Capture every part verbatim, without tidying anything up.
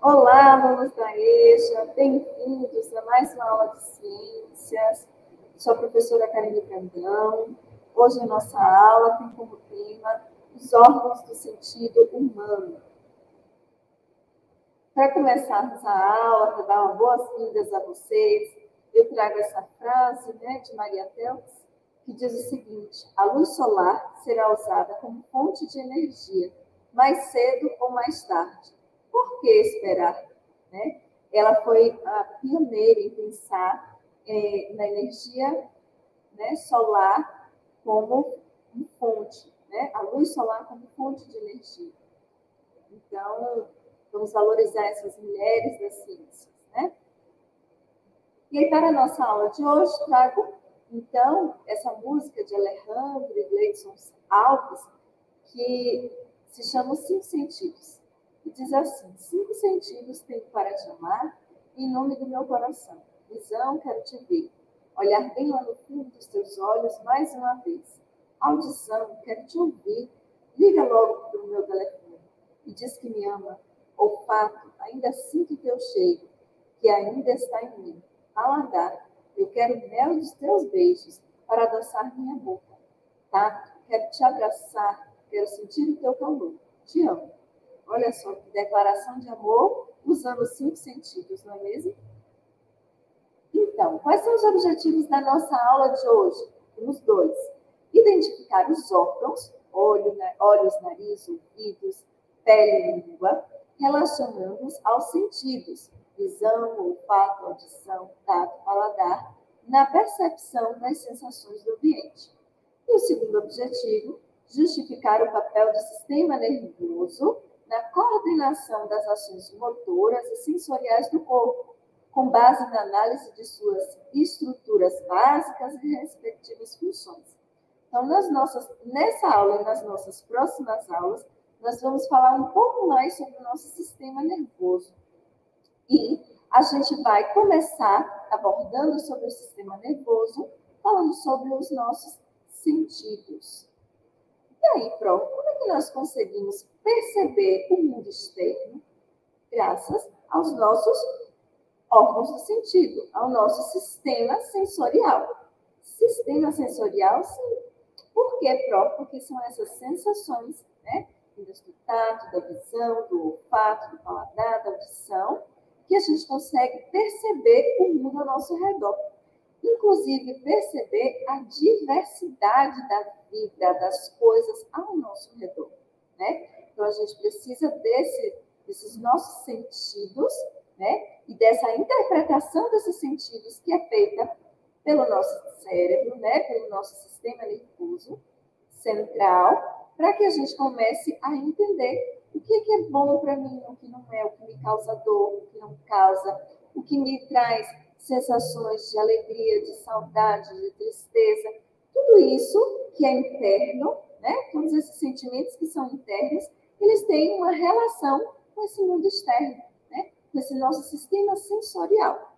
Olá, alunos da EJA, bem-vindos a mais uma aula de ciências. Sou a professora Karine Brandão. Hoje a nossa aula tem como tema os órgãos do sentido humano. Para começarmos a aula, para dar uma boas-vindas a vocês, eu trago essa frase, né, de Maria Phelps, que diz o seguinte: a luz solar será usada como fonte de energia, mais cedo ou mais tarde. Por que esperar? Né? Ela foi a pioneira em pensar é, na energia, né, solar como fonte, né? A luz solar como fonte de energia. Então, vamos valorizar essas mulheres das ciências, né? E aí, para a nossa aula de hoje, trago, então, essa música de Alejandro e Gleison Alves, que se chama Os Cinco Sentidos. E diz assim: cinco sentidos tenho para te amar, em nome do meu coração. Visão, quero te ver. Olhar bem lá no fundo dos teus olhos mais uma vez. Audição, quero te ouvir. Liga logo para o meu telefone e diz que me ama. Olfato, ainda sinto teu cheiro, que ainda está em mim. Paladar, eu quero o mel dos teus beijos para adoçar minha boca. Tato, quero te abraçar, quero sentir o teu calor. Te amo. Olha só que declaração de amor usando os cinco sentidos, não é mesmo? Então, quais são os objetivos da nossa aula de hoje? Temos dois. Identificar os órgãos, olho, olhos, nariz, ouvidos, pele e língua, relacionando-os aos sentidos, visão, olfato, audição, tato, paladar, na percepção das sensações do ambiente. E o segundo objetivo, justificar o papel do sistema nervoso na coordenação das ações motoras e sensoriais do corpo, com base na análise de suas estruturas básicas e respectivas funções. Então, nas nossas, nessa aula e nas nossas próximas aulas, nós vamos falar um pouco mais sobre o nosso sistema nervoso. E a gente vai começar abordando sobre o sistema nervoso, falando sobre os nossos sentidos. E aí, Pro, como é que nós conseguimos perceber o mundo externo? Graças aos nossos órgãos do sentido, ao nosso sistema sensorial. Sistema sensorial, sim. Por que, Pro? Porque são essas sensações, né? Do tato, da visão, do olfato, do paladar, da audição, que a gente consegue perceber o mundo ao nosso redor. Inclusive, perceber a diversidade da vida, das coisas ao nosso redor, né? Então, a gente precisa desse, desses nossos sentidos, né? E dessa interpretação desses sentidos que é feita pelo nosso cérebro, né? Pelo nosso sistema nervoso central, para que a gente comece a entender o que é bom para mim, o que não é, o que me causa dor, o que não causa, o que me traz sensações de alegria, de saudade, de tristeza. Tudo isso que é interno, né? Todos esses sentimentos que são internos, eles têm uma relação com esse mundo externo, né? Com esse nosso sistema sensorial.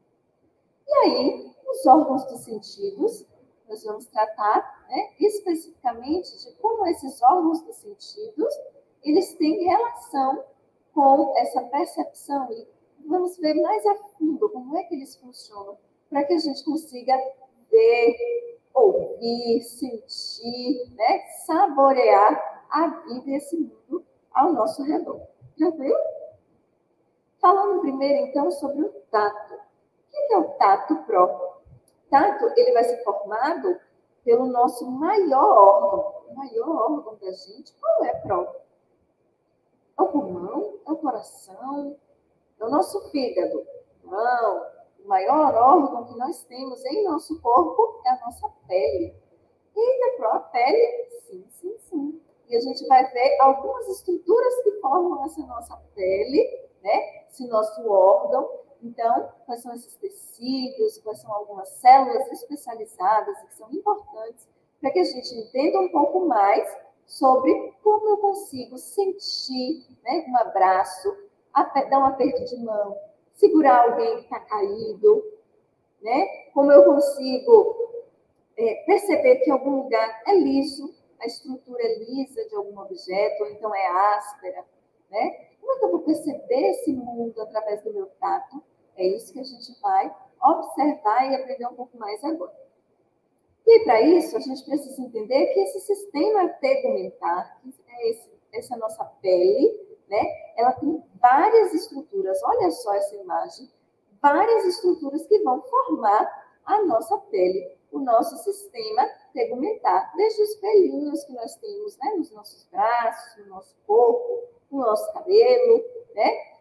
E aí, os órgãos dos sentidos, nós vamos tratar, né, especificamente de como esses órgãos dos sentidos, eles têm relação com essa percepção. E vamos ver mais a fundo como é que eles funcionam, para que a gente consiga ver, ouvir, sentir, né, saborear a vida e esse mundo ao nosso redor. Tranquilo? Falando primeiro, então, sobre o tato. O que é o tato próprio? Tato, ele vai ser formado pelo nosso maior órgão. O maior órgão da gente, qual é próprio? É o pulmão? É o coração? É o nosso fígado? Não. O maior órgão que nós temos em nosso corpo é a nossa pele. E a pele? Sim, sim, sim. E a gente vai ver algumas estruturas que formam essa nossa pele, né? Esse nosso órgão. Então, quais são esses tecidos, quais são algumas células especializadas que são importantes para que a gente entenda um pouco mais sobre como eu consigo sentir, né, um abraço, dar um aperto de mão, segurar alguém que está caído, né? Como eu consigo é, perceber que algum lugar é liso, a estrutura é lisa de algum objeto, ou então é áspera, né? Como é que eu vou perceber esse mundo através do meu tato? É isso que a gente vai observar e aprender um pouco mais agora. E para isso, a gente precisa entender que esse sistema tegumentar, que é esse, essa nossa pele, né, ela tem várias estruturas, olha só essa imagem, várias estruturas que vão formar a nossa pele, o nosso sistema tegumentar, desde os pelinhos que nós temos, né, nos nossos braços, no nosso corpo, no nosso cabelo, né,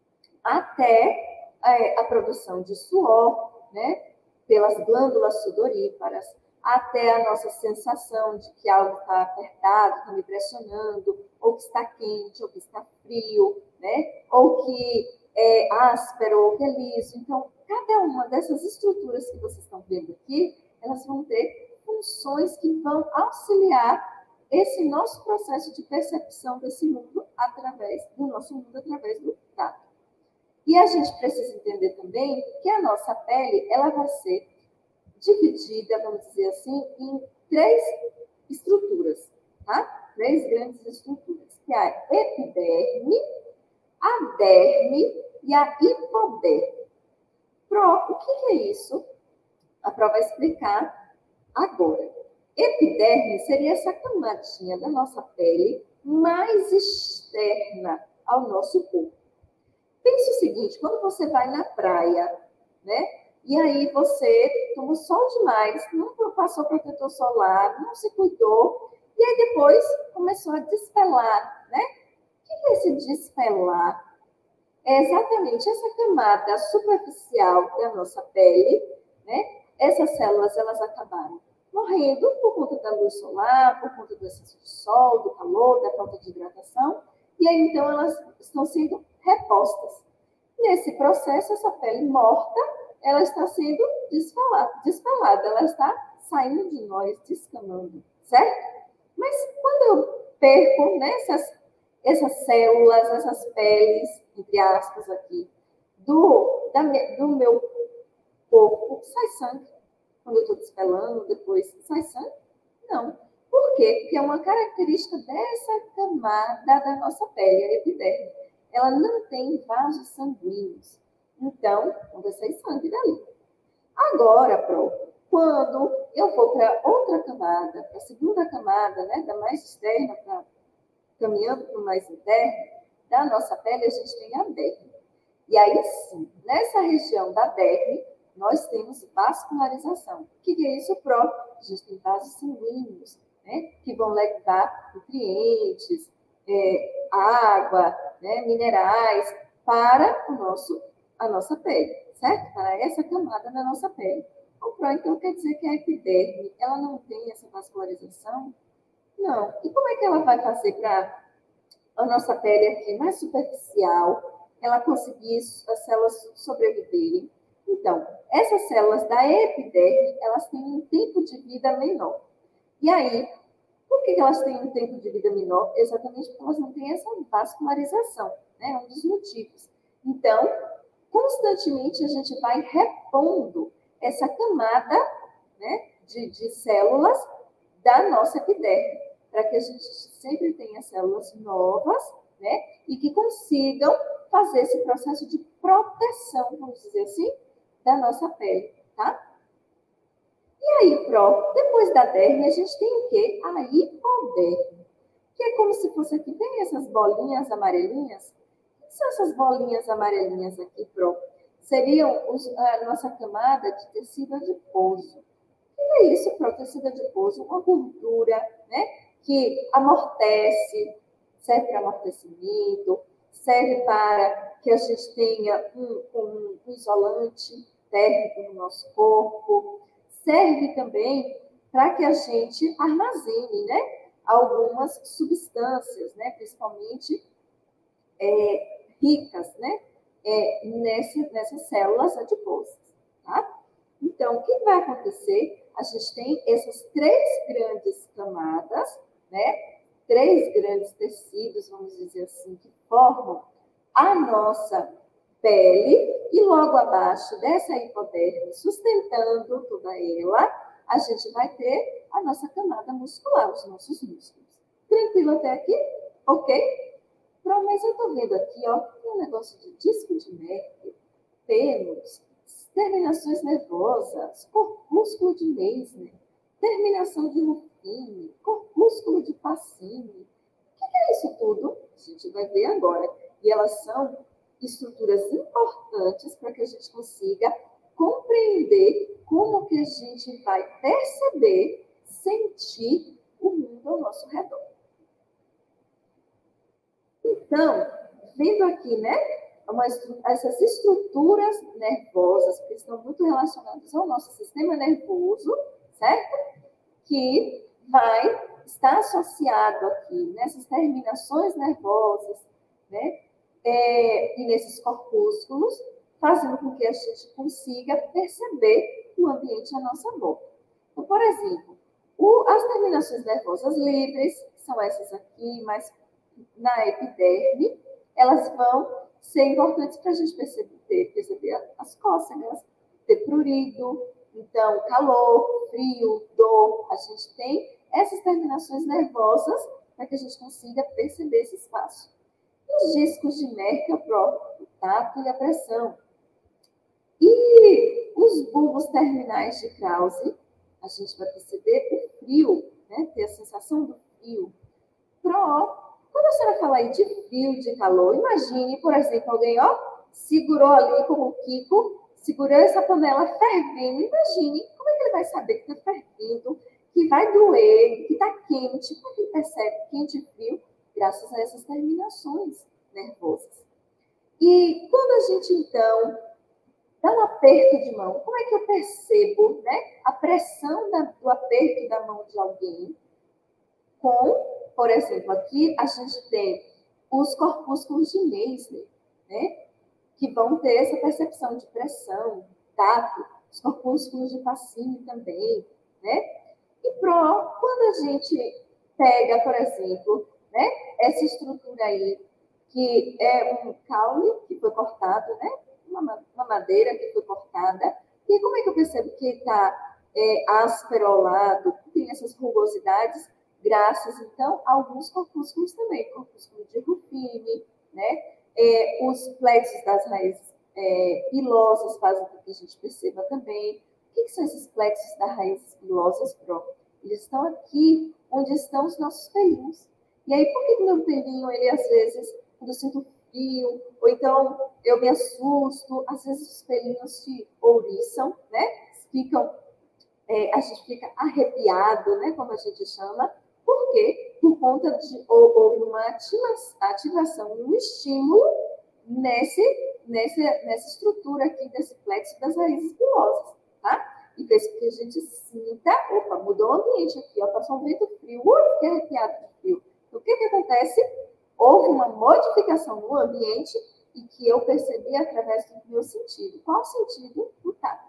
até é, a produção de suor, né, pelas glândulas sudoríparas, até a nossa sensação de que algo está apertado, está me pressionando, ou que está quente, ou que está frio, né, ou que é áspero, ou que é liso. Então, cada uma dessas estruturas que vocês estão vendo aqui, elas vão ter funções que vão auxiliar esse nosso processo de percepção desse mundo através do nosso mundo através do tato. E a gente precisa entender também que a nossa pele, ela vai ser dividida, vamos dizer assim, em três estruturas, tá? Três grandes estruturas, que é a epiderme, a derme e a hipoderme. Pro, o que é isso? A Pro vai explicar agora. Epiderme seria essa camadinha da nossa pele mais externa ao nosso corpo. Pense o seguinte, quando você vai na praia, né? E aí você tomou sol demais, não passou protetor solar, não se cuidou, e aí depois começou a despelar, né? O que é esse despelar? É exatamente essa camada superficial da nossa pele, né? Essas células, elas acabaram morrendo por conta da luz solar, por conta do excesso de sol, do calor, da falta de hidratação, e aí então elas estão sendo repostas. Nesse processo, essa pele morta, ela está sendo despelada, despelada, ela está saindo de nós, descamando, certo? Mas quando eu perco, né, essas, essas células, essas peles, entre aspas aqui, do, da, do meu corpo, sai sangue. Quando eu estou despelando, depois sai sangue? Não. Por quê? Porque é uma característica dessa camada da nossa pele, a epiderme. Ela não tem vasos sanguíneos. Então, não vai sair sangue dali. Agora, Pro, quando eu vou para outra camada, para a segunda camada, né, da mais externa, pra, caminhando para o mais interno, da nossa pele, a gente tem a derme. E aí sim, nessa região da derme, nós temos vascularização. O que é isso, Pro? A gente tem vasos sanguíneos, né, que vão levar nutrientes, é, água, né, minerais para o nosso, a nossa pele, certo? Para essa camada da nossa pele. O Pro, então, quer dizer que a epiderme, ela não tem essa vascularização? Não. E como é que ela vai fazer para a nossa pele aqui mais superficial, ela conseguir as células sobreviverem? Então, essas células da epiderme, elas têm um tempo de vida menor. E aí, por que elas têm um tempo de vida menor? Exatamente porque elas não têm essa vascularização, né? É um dos motivos. Então, constantemente a gente vai repondo essa camada, né, de, de células da nossa epiderme, para que a gente sempre tenha células novas, né, e que consigam fazer esse processo de proteção, vamos dizer assim, da nossa pele, tá? E aí, Pro, depois da derme, a gente tem o quê? A hipoderme, que é como se fosse aqui, tem essas bolinhas amarelinhas. O que são essas bolinhas amarelinhas aqui, Pro? Seriam os, a nossa camada de tecido adiposo. O que é isso, Pro? Tecido adiposo, uma gordura, né, que amortece, serve para amortecimento, serve para que a gente tenha um, um, um isolante térmico no nosso corpo, serve também para que a gente armazene, né, algumas substâncias, né, principalmente é, ricas, né, é, nessa, nessas células adiposas, tá? Então, o que vai acontecer? A gente tem essas três grandes camadas, né, três grandes tecidos, vamos dizer assim, que formam a nossa pele, e logo abaixo dessa hipoderme, sustentando toda ela, a gente vai ter a nossa camada muscular, os nossos músculos. Tranquilo até aqui? Ok? Pronto, mas eu estou vendo aqui, ó, tem um negócio de disco de Merck, temos terminações nervosas, corpúsculo de Meissner, terminação de Ruffini, corpúsculo de Pacini. O que é isso tudo? A gente vai ver agora. E elas são estruturas importantes para que a gente consiga compreender como que a gente vai perceber, sentir o mundo ao nosso redor. Então, vendo aqui, né, uma, essas estruturas nervosas que estão muito relacionadas ao nosso sistema nervoso, certo? Que vai estar associado aqui nessas terminações nervosas, né? É, e nesses corpúsculos, fazendo com que a gente consiga perceber o ambiente à nossa volta. Então, por exemplo, o, as terminações nervosas livres, são essas aqui, mas na epiderme, elas vão ser importantes para a gente perceber, perceber as cócegas, ter prurido, então, calor, frio, dor. A gente tem essas terminações nervosas para que a gente consiga perceber esse espaço. Os discos de Merck é o próprio tato e a pressão. E os bulbos terminais de Krause, a gente vai perceber o frio, né? Ter a sensação do frio. Pro, quando a senhora fala aí de frio, de calor, imagine, por exemplo, alguém, ó, segurou ali como o Kiko, segurou essa panela fervendo. Imagine como é que ele vai saber que está fervendo, que vai doer, que está quente. Como é que ele percebe quente e frio? Graças a essas terminações nervosas. E quando a gente, então, dá um aperto de mão, como é que eu percebo, né, a pressão da, do aperto da mão de alguém com, por exemplo, aqui a gente tem os corpúsculos de Meissner, né, que vão ter essa percepção de pressão, tato, os corpúsculos de Pacini também, né? E pro, quando a gente pega, por exemplo, né, essa estrutura aí, que é um caule que foi cortado, né? Uma, uma madeira que foi cortada. E como é que eu percebo que está é, asperolado, tem essas rugosidades, graças, então, a alguns corpúsculos também, corpúsculo de Ruffini, né? É, os plexos das raízes é, pilosas fazem com que a gente perceba também. O que, que são esses plexos das raízes pilosas, Pro? Eles estão aqui, onde estão os nossos pelinhos. E aí, por que o meu pelinho, ele às vezes, quando eu sinto frio, ou então eu me assusto, às vezes os pelinhos se ouriçam, né? Ficam, é, a gente fica arrepiado, né? Como a gente chama. Por quê? Por conta de houve uma ativação, um estímulo nesse, nesse, nessa estrutura aqui desse plexo das raízes pilosas, tá? E fez com que a gente sinta, opa, mudou o ambiente aqui, ó, passou um vento frio, ui, fiquei arrepiado de frio. Então, o que que acontece? Houve uma modificação no ambiente e que eu percebi através do meu sentido. Qual o sentido? O tato.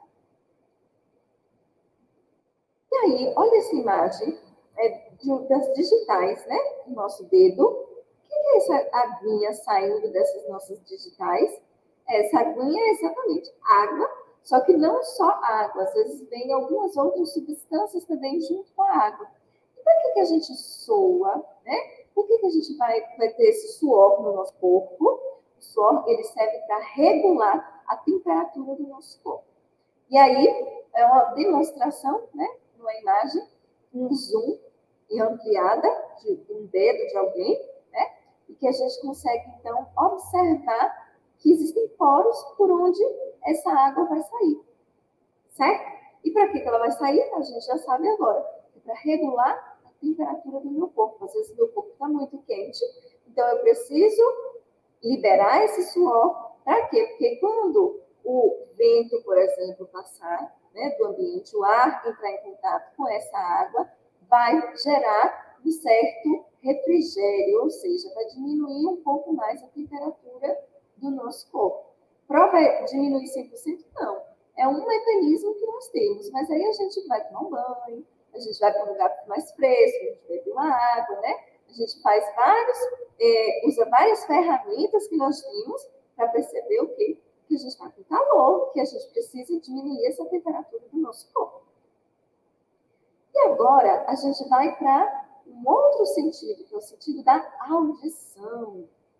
E aí, olha essa imagem é, de, das digitais, né? Do nosso dedo. O que é essa aguinha saindo dessas nossas digitais? Essa aguinha é exatamente água, só que não só água. Às vezes vem algumas outras substâncias também junto com a água. E para que, que a gente soa, né? Por que, que a gente vai, vai ter esse suor no nosso corpo? O suor, ele serve para regular a temperatura do nosso corpo. E aí, é uma demonstração, né? Numa imagem, um zoom e ampliada de, de um dedo de alguém, né? E que a gente consegue, então, observar que existem poros por onde essa água vai sair, certo? E para que ela vai sair? A gente já sabe agora. É para regular a temperatura do meu corpo. Às vezes, meu corpo está muito quente, então eu preciso liberar esse suor. Para quê? Porque quando o vento, por exemplo, passar, né, do ambiente, o ar entrar em contato com essa água, vai gerar um certo refrigério, ou seja, vai diminuir um pouco mais a temperatura do nosso corpo. Para diminuir cem por cento? Não. É um mecanismo que nós temos, mas aí a gente vai tomar um banho, a gente vai para um lugar mais fresco, a gente bebe uma água, né? A gente faz vários, é, usa várias ferramentas que nós temos para perceber o quê? Que a gente está com calor, que a gente precisa diminuir essa temperatura do nosso corpo. E agora a gente vai para um outro sentido, que é o sentido da audição.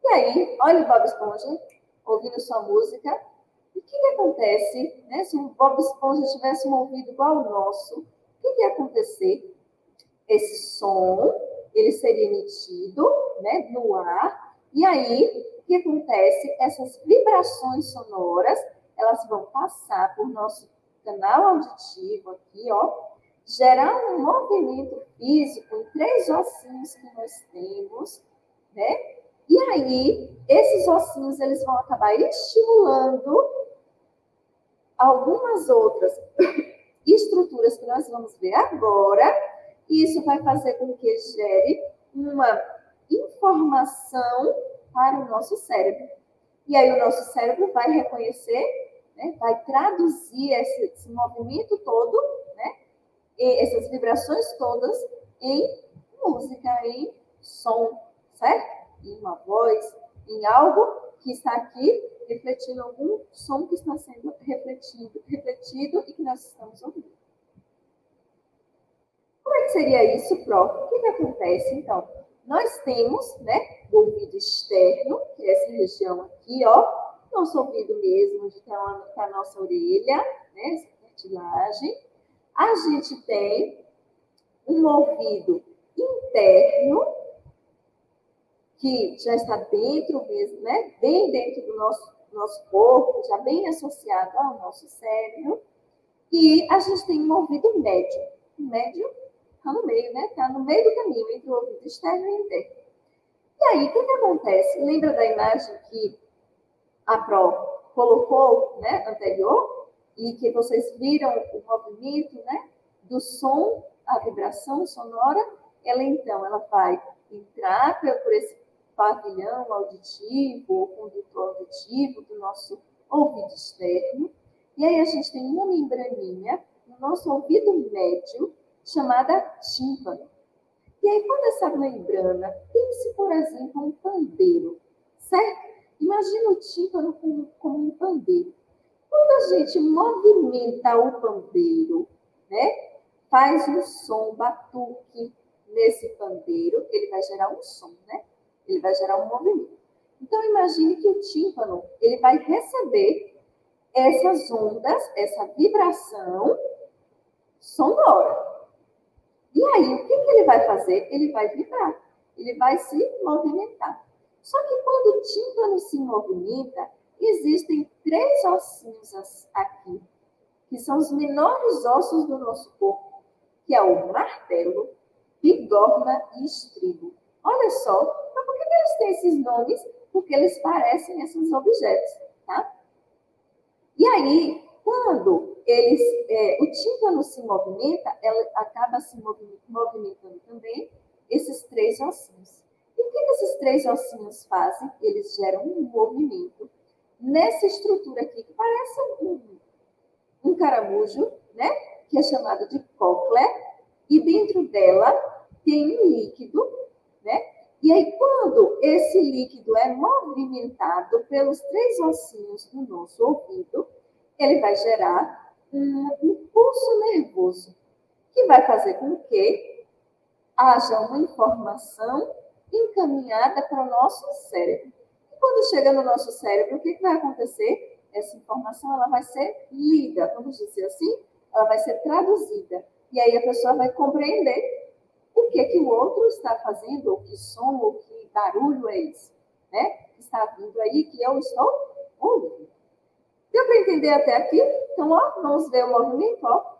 E aí, olha o Bob Esponja, ouvindo sua música. E o que, que acontece, né? Se o Bob Esponja tivesse um ouvido igual ao nosso, o que, que ia acontecer? Esse som, ele seria emitido, né, no ar. E aí, o que acontece? Essas vibrações sonoras, elas vão passar por nosso canal auditivo aqui, ó, gerar um movimento físico em três ossinhos que nós temos, né? E aí, esses ossinhos, eles vão acabar estimulando algumas outras estruturas que nós vamos ver agora, e isso vai fazer com que gere uma informação para o nosso cérebro. E aí o nosso cérebro vai reconhecer, né, vai traduzir esse, esse movimento todo, né, essas vibrações todas em música, em som, certo? Em uma voz, em algo que está aqui refletindo algum som que está sendo refletido, refletido e que nós estamos ouvindo. Como é que seria isso, Pró? O que, que acontece, então? Nós temos, né, o ouvido externo, que é essa região aqui, ó, nosso ouvido mesmo, onde está a nossa orelha, né, essa cartilagem. A gente tem um ouvido interno, que já está dentro mesmo, né, bem dentro do nosso, nosso corpo, já bem associado ao nosso cérebro. E a gente tem um ouvido médio. O médio está no meio, né? Está no meio do caminho entre o ouvido externo e o interno. E aí, o que, que acontece? Lembra da imagem que a Pró colocou, né, anterior? E que vocês viram o movimento, né, do som, a vibração sonora? Ela, então, ela vai entrar por esse pavilhão auditivo, ou condutor auditivo do nosso ouvido externo. E aí a gente tem uma membraninha no nosso ouvido médio, chamada tímpano. E aí, quando essa membrana, pense, por exemplo, um pandeiro, certo? Imagina o tímpano como, como um pandeiro. Quando a gente movimenta o pandeiro, né, faz um som, batuque nesse pandeiro, ele vai gerar um som, né? Ele vai gerar um movimento. Então, imagine que o tímpano, ele vai receber essas ondas, essa vibração sonora. E aí, o que, que ele vai fazer? Ele vai vibrar, ele vai se movimentar. Só que quando o tímpano se movimenta, existem três ossinhos aqui, que são os menores ossos do nosso corpo, que é o martelo, bigorna e estribo. Olha só, mas por que eles têm esses nomes? Porque eles parecem esses objetos, tá? E aí, quando eles, é, o tímpano se movimenta, ela acaba se movimentando também esses três ossinhos. E o que esses três ossinhos fazem? Eles geram um movimento nessa estrutura aqui, que parece um, um caramujo, né? Que é chamado de cóclea, e dentro dela tem um líquido, né? E aí, quando esse líquido é movimentado pelos três ossinhos do nosso ouvido, ele vai gerar um impulso nervoso, que vai fazer com que haja uma informação encaminhada para o nosso cérebro. E quando chega no nosso cérebro, o que, que vai acontecer? Essa informação ela vai ser lida, vamos dizer assim, ela vai ser traduzida. E aí a pessoa vai compreender o que, que o outro está fazendo, ou que som, ou que barulho é esse, né? Que está vindo aí, que eu estou ouvindo. Deu para entender até aqui? Então, ó, vamos ver o movimento, ó.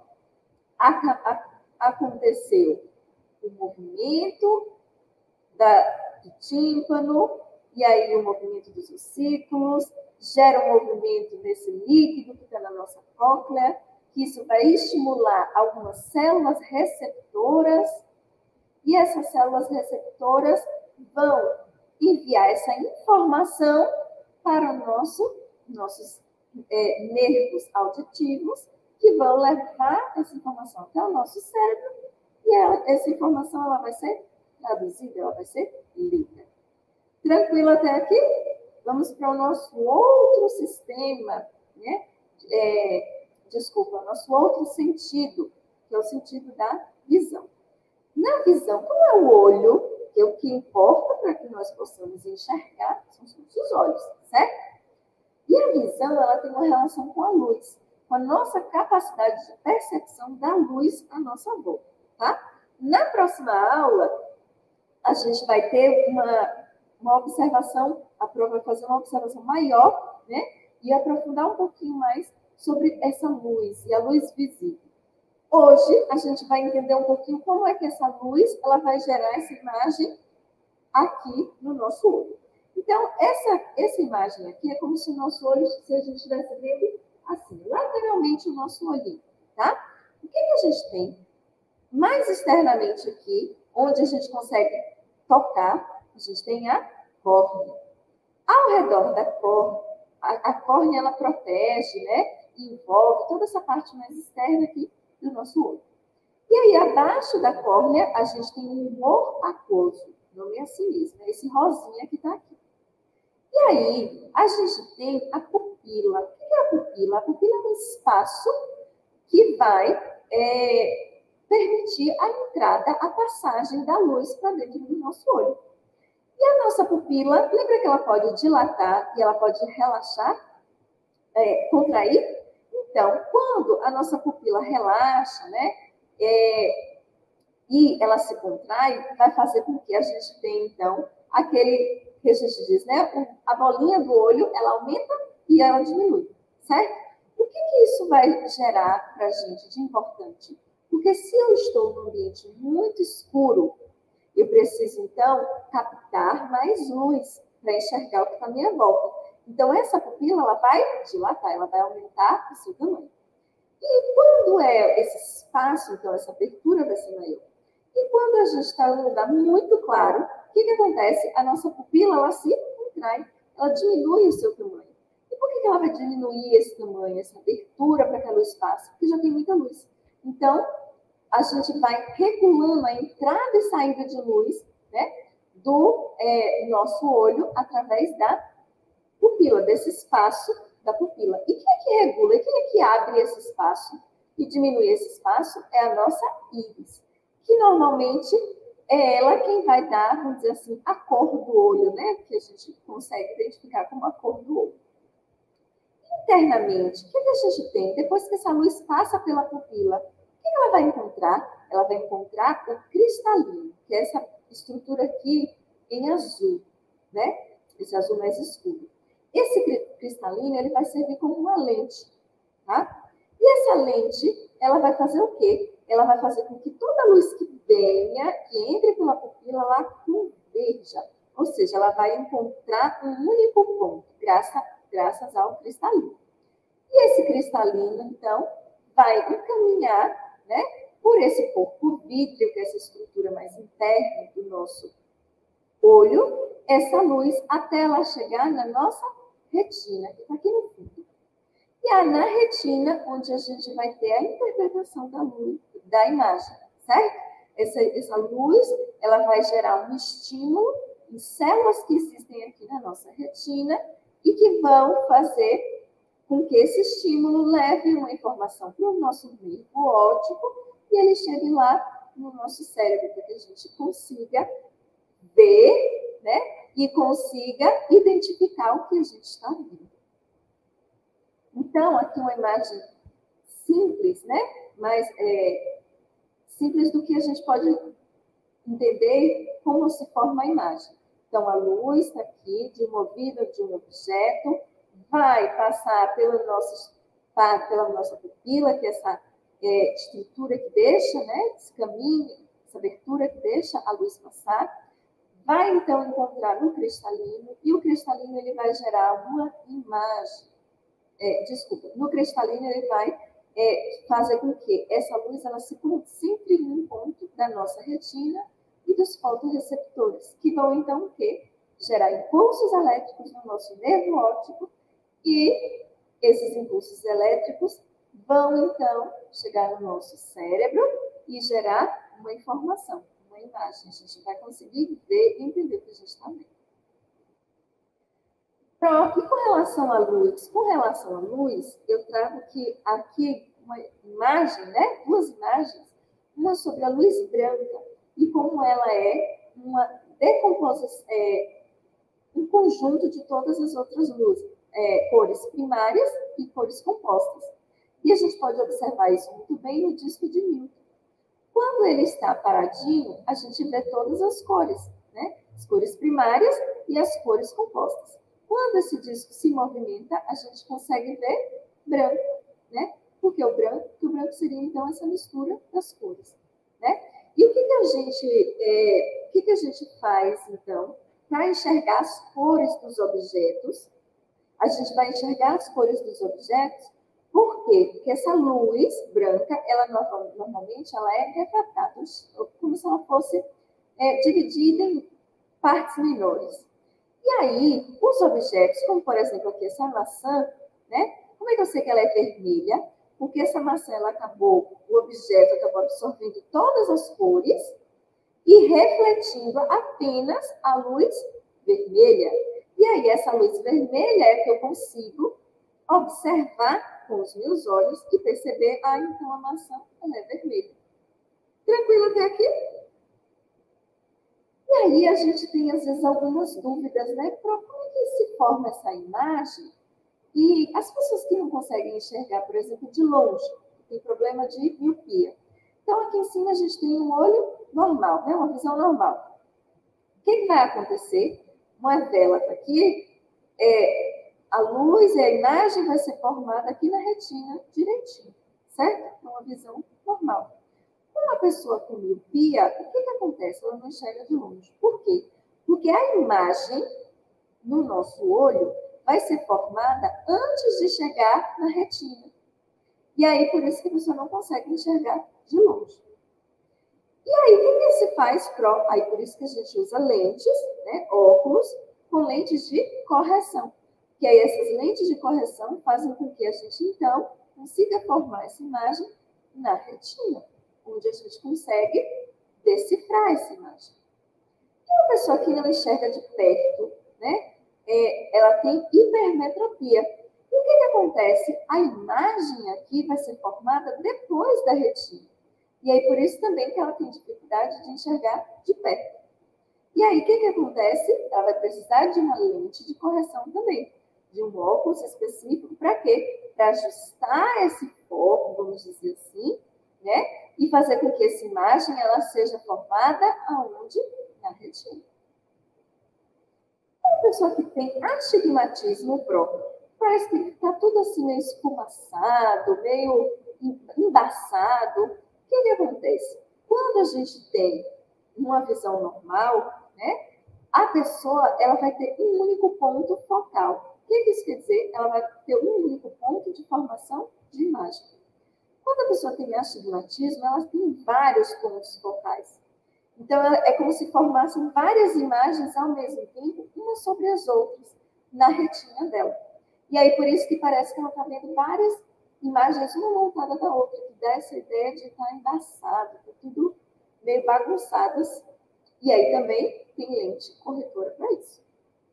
Aconteceu o movimento da, do tímpano, e aí o movimento dos ossículos, gera um movimento desse líquido que está na nossa cóclea, que isso vai estimular algumas células receptoras, e essas células receptoras vão enviar essa informação para o nosso, nossos é, nervos auditivos, que vão levar essa informação até o nosso cérebro, e ela, essa informação ela vai ser traduzida, ela vai ser lida. Tranquilo até aqui? Vamos para o nosso outro sistema, né? É, desculpa, nosso outro sentido, que é o sentido da visão. Na visão, como é o olho, que é o que importa para que nós possamos enxergar, são os nossos olhos, certo? E a visão, ela tem uma relação com a luz, com a nossa capacidade de percepção da luz à nossa volta, tá? Na próxima aula, a gente vai ter uma, uma observação, a prova vai fazer uma observação maior, né? E aprofundar um pouquinho mais sobre essa luz e a luz visível. Hoje, a gente vai entender um pouquinho como é que essa luz ela vai gerar essa imagem aqui no nosso olho. Então, essa, essa imagem aqui é como se o nosso olho, se a gente estivesse vendo assim, lateralmente o nosso olhinho, tá? O que, que a gente tem mais externamente aqui, onde a gente consegue tocar, a gente tem a córnea. Ao redor da córnea, a, a córnea ela protege, né? E envolve toda essa parte mais externa aqui do nosso olho. E aí, abaixo da córnea, a gente tem um humor aquoso. O nome é assim mesmo, é esse rosinha que está aqui. E aí, a gente tem a pupila. O que é a pupila? A pupila é um espaço que vai é, permitir a entrada, a passagem da luz para dentro do nosso olho. E a nossa pupila, lembra que ela pode dilatar e ela pode relaxar, é, contrair? Então, quando a nossa pupila relaxa, né, é, e ela se contrai, vai fazer com que a gente tenha, então, aquele que a gente diz, né, a bolinha do olho, ela aumenta e ela diminui, certo? O que, que isso vai gerar para a gente de importante? Porque se eu estou num ambiente muito escuro, eu preciso, então, captar mais luz para enxergar o que está à minha volta. Então, essa pupila, ela vai dilatar, ela vai aumentar o seu tamanho. E quando é esse espaço, então, essa abertura vai ser maior. E quando a gente está em um lugar muito claro, o que, que acontece? A nossa pupila, ela se contrai, ela diminui o seu tamanho. E por que, que ela vai diminuir esse tamanho, essa abertura para que a luz passe? Porque já tem muita luz. Então, a gente vai regulando a entrada e saída de luz, né, do é, nosso olho através da pupila, desse espaço da pupila. E quem é que regula? E quem é que abre esse espaço e diminui esse espaço? É a nossa íris, que normalmente é ela quem vai dar, vamos dizer assim, a cor do olho, né, que a gente consegue identificar como a cor do olho. Internamente, o que a gente tem? Depois que essa luz passa pela pupila, o que ela vai encontrar? Ela vai encontrar o cristalino, que é essa estrutura aqui em azul, né? Esse azul mais escuro. Esse cristalino, ele vai servir como uma lente, tá? E essa lente, ela vai fazer o quê? Ela vai fazer com que toda a luz que venha, que entre pela pupila, ela converja. Ou seja, ela vai encontrar um único ponto, graças, graças ao cristalino. E esse cristalino, então, vai encaminhar, né, por esse corpo vítreo, que é essa estrutura mais interna do nosso olho, essa luz até ela chegar na nossa retina, que está aqui no fundo. E é na retina onde a gente vai ter a interpretação da luz, da imagem, certo? Essa, essa luz, ela vai gerar um estímulo em células que existem aqui na nossa retina e que vão fazer com que esse estímulo leve uma informação para o nosso nervo óptico e ele chegue lá no nosso cérebro, para que a gente consiga ver, né, e consiga identificar o que a gente está vendo. Então, aqui uma imagem simples, né, mas é, simples do que a gente pode entender como se forma a imagem. Então, a luz está aqui, de movida de um objeto, vai passar pelo nosso, pela nossa pupila, que é essa é, estrutura que deixa, né, esse caminho, essa abertura que deixa a luz passar, vai, então, encontrar no cristalino, e o cristalino ele vai gerar uma imagem. É, desculpa, no cristalino ele vai é, fazer com que essa luz ela se concentre em um ponto da nossa retina e dos fotorreceptores, que vão, então, o quê? Gerar impulsos elétricos no nosso nervo óptico, e esses impulsos elétricos vão, então, chegar no nosso cérebro e gerar uma informação, uma imagem. A gente vai conseguir ver e entender o que a gente está vendo. Pronto, e com relação à luz? Com relação à luz, eu trago que aqui uma imagem, né? Duas imagens, uma sobre a luz branca e como ela é uma decomposição, é, um conjunto de todas as outras luzes, é, cores primárias e cores compostas. E a gente pode observar isso muito bem no disco de Newton. Quando ele está paradinho, a gente vê todas as cores, né? As cores primárias e as cores compostas. Quando esse disco se movimenta, a gente consegue ver branco, né? Porque o branco, o branco seria, então, essa mistura das cores, né? E o que, que, a, gente, é, o que, que a gente faz, então, para enxergar as cores dos objetos? A gente vai enxergar as cores dos objetos. Por quê? Porque essa luz branca, ela normalmente ela é refratada, como se ela fosse é, dividida em partes menores. E aí, os objetos, como por exemplo aqui essa maçã, né? Como é que eu sei que ela é vermelha? Porque essa maçã, ela acabou, o objeto acabou absorvendo todas as cores e refletindo apenas a luz vermelha. E aí, essa luz vermelha é que eu consigo observar com os meus olhos e perceber, ah, então a maçã ela é vermelha. Tranquilo até aqui? E aí a gente tem, às vezes, algumas dúvidas, né? Como é que se forma essa imagem? E as pessoas que não conseguem enxergar, por exemplo, de longe, tem problema de miopia. Então, aqui em cima a gente tem um olho normal, né? Uma visão normal. O que, que vai acontecer? Uma vela está aqui, é, a luz e a imagem vai ser formada aqui na retina direitinho, certo? É uma visão normal. Uma pessoa com miopia, o que, que acontece? Ela não enxerga de longe. Por quê? Porque a imagem no nosso olho vai ser formada antes de chegar na retina. E aí, por isso que a pessoa não consegue enxergar de longe. E aí, o que, que se faz? Pro... Aí, por isso que a gente usa lentes, né, óculos, com lentes de correção. Que aí, essas lentes de correção fazem com que a gente, então, consiga formar essa imagem na retina, onde a gente consegue decifrar essa imagem. E uma pessoa que não enxerga de perto, né, é, ela tem hipermetropia. E o que, que acontece? A imagem aqui vai ser formada depois da retina. E aí, por isso também que ela tem dificuldade de enxergar de perto. E aí, o que, que acontece? Ela vai precisar de uma lente de correção também, de um óculos específico, para quê? Para ajustar esse foco, vamos dizer assim, né? E fazer com que essa imagem ela seja formada aonde? Na retina. Uma pessoa que tem astigmatismo próprio, parece que está tudo assim meio esfumaçado, meio embaçado. O que, que acontece? Quando a gente tem uma visão normal, né, a pessoa ela vai ter um único ponto focal. O que, que isso quer dizer? Ela vai ter um único ponto de formação de imagem. Quando a pessoa tem astigmatismo, ela tem vários pontos focais. Então, é como se formassem várias imagens ao mesmo tempo, umas sobre as outras, na retina dela. E aí, por isso que parece que ela está vendo várias imagens, uma montada da outra, que dá essa ideia de estar embaçado, tá tudo meio bagunçadas. E aí também tem lente corretora para isso.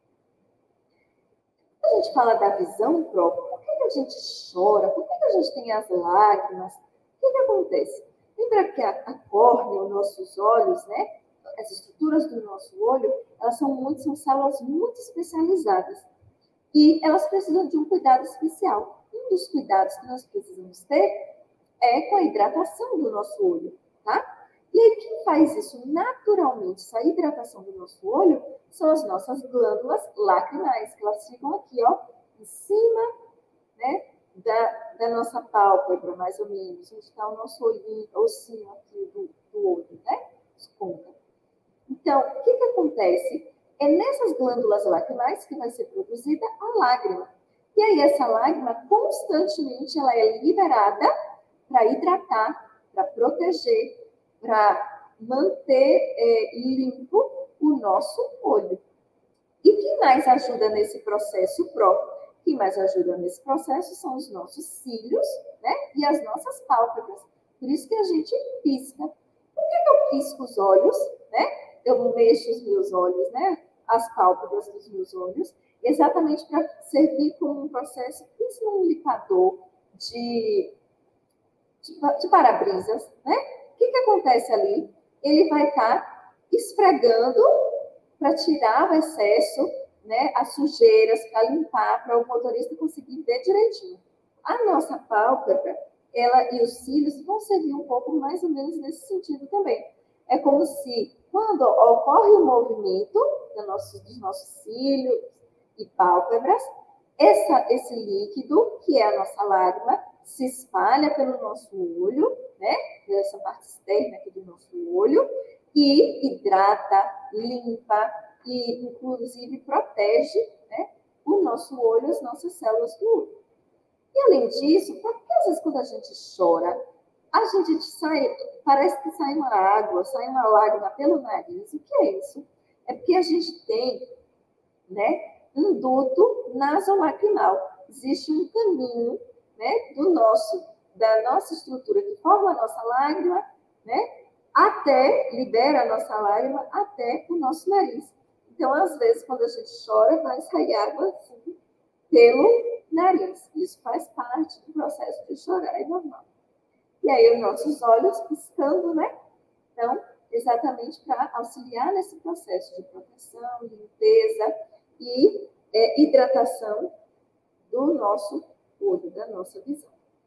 Quando a gente fala da visão própria, por que, que a gente chora? Por que, que a gente tem as lágrimas? O que, que acontece? Lembra que a, a córnea, os nossos olhos, né? As estruturas do nosso olho, elas são muito, são células muito especializadas. E elas precisam de um cuidado especial. Um dos cuidados que nós precisamos ter é com a hidratação do nosso olho, tá? E aí, quem faz isso naturalmente, essa hidratação do nosso olho, são as nossas glândulas lacrimais, que elas ficam aqui, ó, em cima, né, da, da nossa pálpebra, mais ou menos, onde está o nosso olhinho, ossinho aqui do, do olho, né? Esponta. Então, o que que acontece? É nessas glândulas lacrimais que vai ser produzida a lágrima. E aí, essa lágrima, constantemente, ela é liberada para hidratar, para proteger, para manter é, limpo o nosso olho. E quem mais ajuda nesse processo próprio? Quem mais ajuda nesse processo são os nossos cílios, né? E as nossas pálpebras. Por isso que a gente pisca. Por que eu pisco os olhos, né? Eu mexo os meus olhos, né? As pálpebras dos meus olhos, exatamente para servir como um processo, principalmente um limpador de, de, de para-brisas, né? O que, que acontece ali? Ele vai estar tá esfregando para tirar o excesso, né, as sujeiras para limpar, para o motorista conseguir ver direitinho. A nossa pálpebra, ela e os cílios vão servir um pouco mais ou menos nesse sentido também. É como se, quando ocorre o movimento do nosso, dos nossos cílios e pálpebras, essa, esse líquido, que é a nossa lágrima, se espalha pelo nosso olho, né? Essa parte externa aqui do nosso olho, e hidrata, limpa e, inclusive, protege, né, o nosso olho, as nossas células do olho. E, além disso, porque às vezes quando a gente chora, a gente sai, parece que sai uma água, sai uma lágrima pelo nariz. O que é isso? É porque a gente tem, né, um duto nasolacrimal. Existe um caminho, né, do nosso, da nossa estrutura que forma a nossa lágrima, né, até, libera a nossa lágrima até o nosso nariz. Então, às vezes, quando a gente chora, vai sair água assim, pelo nariz. Isso faz parte do processo de chorar, é normal. E aí, os nossos olhos piscando, né? Então, exatamente para auxiliar nesse processo de proteção, limpeza e é, hidratação do nosso olho, da nossa visão.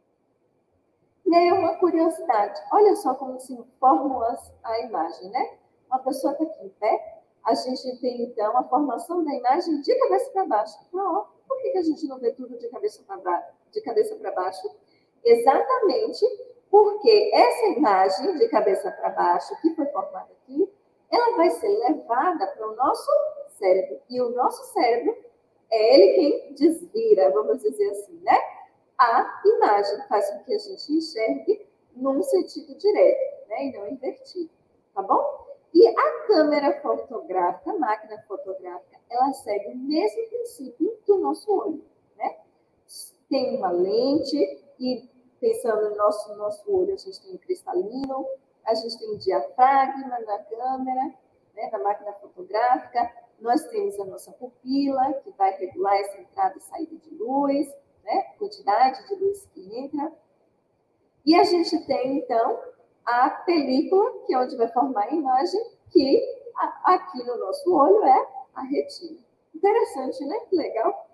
E aí, uma curiosidade. Olha só como se forma a imagem, né? Uma pessoa está aqui em pé, a gente tem, então, a formação da imagem de cabeça para baixo. Não, por que a gente não vê tudo de cabeça para baixo? Exatamente porque essa imagem de cabeça para baixo, que foi formada aqui, ela vai ser levada para o nosso cérebro. E o nosso cérebro é ele quem desvira, vamos dizer assim, né? A imagem faz com que a gente enxergue num sentido direto, né? E não invertido, tá bom? E a câmera fotográfica, a máquina fotográfica, ela segue o mesmo princípio do nosso olho, né? Tem uma lente e, pensando no nosso, nosso olho, a gente tem o cristalino, a gente tem o diafragma na câmera, né, na máquina fotográfica, nós temos a nossa pupila, que vai regular essa entrada e saída de luz, né, quantidade de luz que entra. E a gente tem, então, a película, que é onde vai formar a imagem, que aqui no nosso olho é a retina. Interessante, né? Que legal.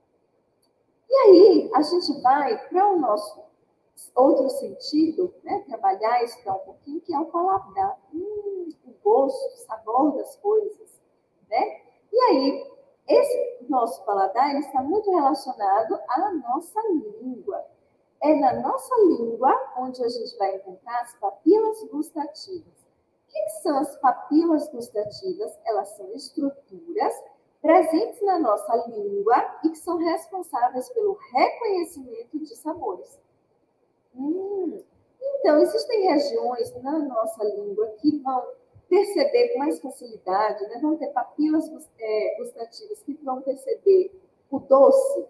E aí, a gente vai para o nosso outro sentido, né? Trabalhar isso um pouquinho, que é o paladar. Hum, o gosto, o sabor das coisas, né? E aí, esse nosso paladar ele está muito relacionado à nossa língua. É na nossa língua onde a gente vai encontrar as papilas gustativas. O que são as papilas gustativas? Elas são estruturas presentes na nossa língua e que são responsáveis pelo reconhecimento de sabores. Hum, então, existem regiões na nossa língua que vão perceber com mais facilidade, né? Vão ter papilas gustativas que vão perceber o doce.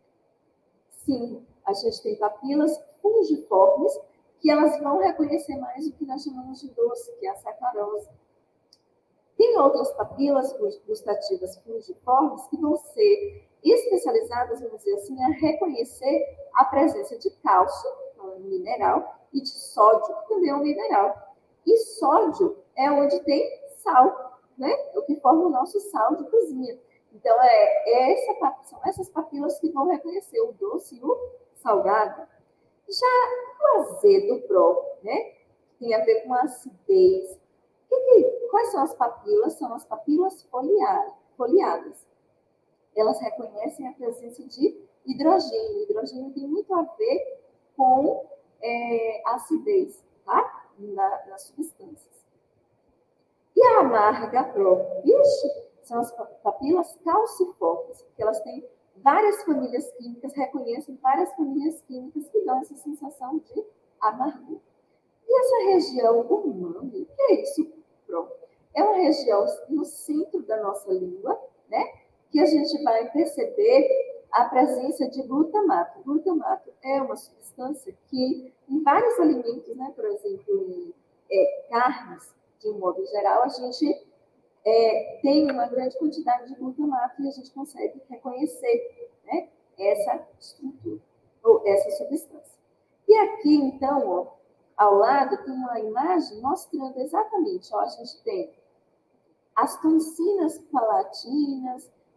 Sim, a gente tem papilas fungiformes que elas vão reconhecer mais o que nós chamamos de doce, que é a sacarose. Tem outras papilas gustativas fungiformes que vão ser especializadas, vamos dizer assim, a reconhecer a presença de cálcio, que é um mineral, e de sódio, que também é um mineral. E sódio é onde tem sal, né? É o que forma o nosso sal de cozinha. Então, é, é essa, são essas papilas que vão reconhecer o doce e o salgado. Já o azedo próprio, né? Tem a ver com a acidez. Que que, quais são as papilas? São as papilas foliadas. Elas reconhecem a presença de hidrogênio. O hidrogênio tem muito a ver com é, a acidez, tá? Na, nas substâncias. E a amarga própria? Ixi, são as papilas calciformes, porque elas têm várias famílias químicas, reconhecem várias famílias químicas que dão essa sensação de amargura. E essa região do mame, o que é isso? Pronto. É uma região no centro da nossa língua, né? Que a gente vai perceber a presença de glutamato. Glutamato é uma substância que, em vários alimentos, né? Por exemplo, em é, carnes, de um modo geral, a gente é, tem uma grande quantidade de glutamato e a gente consegue reconhecer, né, essa estrutura, ou essa substância. E aqui, então, ó, ao lado, tem uma imagem mostrando exatamente, ó, a gente tem as tonsinas palatinas,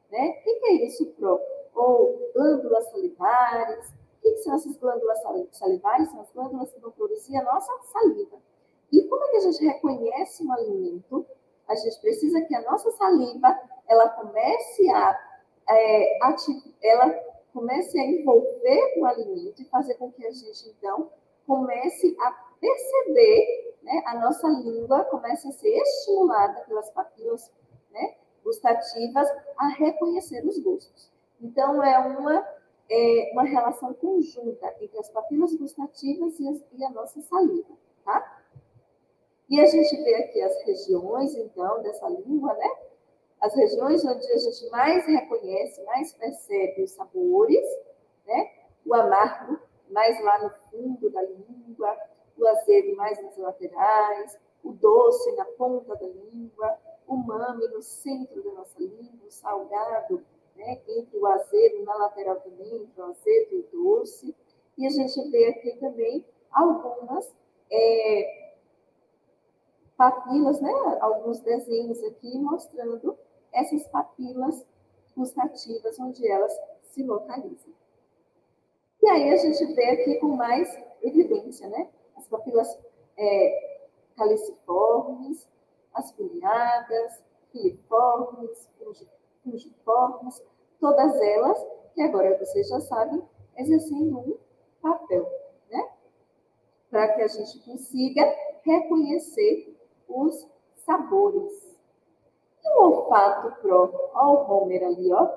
né? O que, que é isso, Pro? Ou glândulas salivares. O que, que são essas glândulas salivares? São as glândulas que vão produzir a nossa saliva. E como é que a gente reconhece um alimento? A gente precisa que a nossa saliva ela comece a, é, ati- ela comece a envolver o alimento e fazer com que a gente, então, comece a perceber, né, a nossa língua comece a ser estimulada pelas papilas, né, gustativas a reconhecer os gostos. Então, é uma, é uma relação conjunta entre as papilas gustativas e, as, e a nossa saliva, tá? E a gente vê aqui as regiões, então, dessa língua, né? As regiões onde a gente mais reconhece, mais percebe os sabores, né? O amargo, mais lá no fundo da língua, o azedo mais nas laterais, o doce na ponta da língua, o umami no centro da nossa língua, o salgado, né? Entre o azedo na lateral também, entre o azedo e o doce. E a gente vê aqui também algumas é, papilas, né? Alguns desenhos aqui mostrando essas papilas gustativas onde elas se localizam. E aí a gente vê aqui com mais evidência, né? As papilas é, caliciformes, as foliadas, filiformes, fungiformes, todas elas que agora vocês já sabem, exercendo um papel, né? Para que a gente consiga reconhecer os sabores. E o olfato próprio, ó, o Homer ali, ó,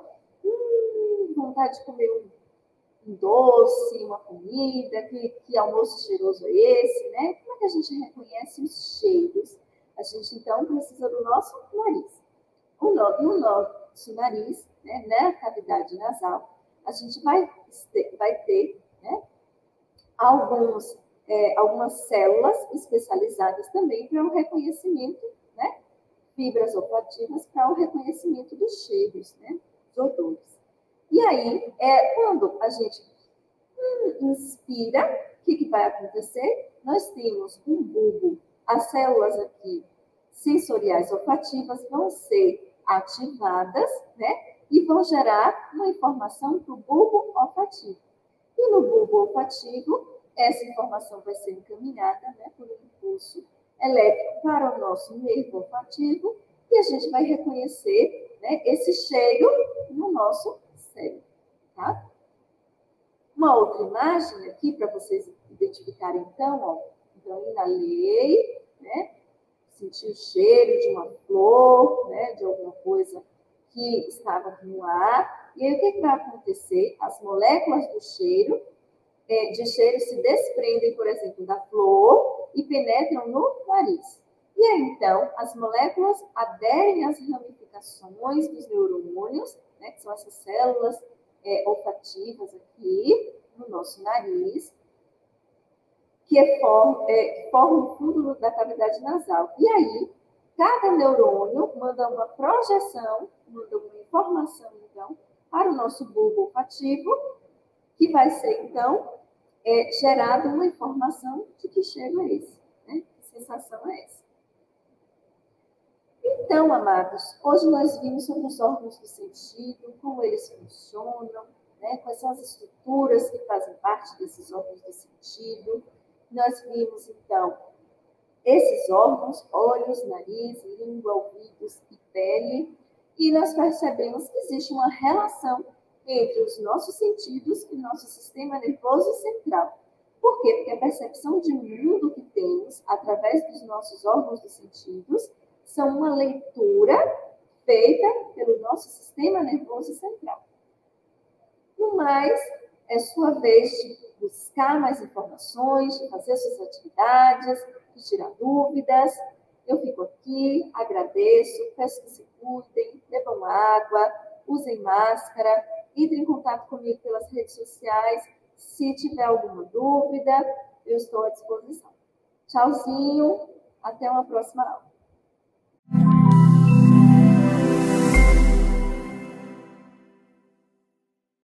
hum, vontade de comer um, um doce, uma comida, que, que almoço cheiroso é esse, né? Como é que a gente reconhece os cheiros? A gente, então, precisa do nosso nariz. O no, no nosso nariz, né, na cavidade nasal, a gente vai ter, vai ter né, alguns, é, algumas células especializadas também para o reconhecimento, né? Fibras olfativas para o reconhecimento dos cheiros, né? Dos odores. E aí, é, quando a gente hum, inspira, o que, que vai acontecer? Nós temos um bulbo, as células aqui sensoriais olfativas vão ser ativadas, né? E vão gerar uma informação para o bulbo olfativo. E no bulbo olfativo, essa informação vai ser encaminhada, né, por um impulso elétrico para o nosso nervo olfativo e a gente vai reconhecer, né, esse cheiro no nosso cérebro, tá? Uma outra imagem aqui para vocês identificarem, então, ó, então inalei, né, senti o cheiro de uma flor, né, de alguma coisa que estava no ar, e aí o que, que vai acontecer? As moléculas do cheiro de cheiro se desprendem, por exemplo, da flor e penetram no nariz. E aí, então, as moléculas aderem às ramificações dos neurônios, né, que são essas células é, olfativas aqui no nosso nariz, que é form, é, formam o fundo da cavidade nasal. E aí, cada neurônio manda uma projeção, manda uma informação, então, para o nosso bulbo olfativo, que vai ser, então, é, gerado uma informação de que cheiro é esse, né? Que sensação é essa. Então, amados, hoje nós vimos sobre os órgãos do sentido, como eles funcionam, né? Quais são as estruturas que fazem parte desses órgãos do sentido. Nós vimos, então, esses órgãos, olhos, nariz, língua, ouvidos e pele, e nós percebemos que existe uma relação entre os nossos sentidos e nosso sistema nervoso central. Por quê? Porque a percepção de mundo que temos através dos nossos órgãos dos sentidos são uma leitura feita pelo nosso sistema nervoso central. No mais, é sua vez de buscar mais informações, de fazer suas atividades, de tirar dúvidas. Eu fico aqui, agradeço, peço que se cuidem, bebam água, usem máscara, entre em contato comigo pelas redes sociais. Se tiver alguma dúvida, eu estou à disposição. Tchauzinho, até uma próxima aula.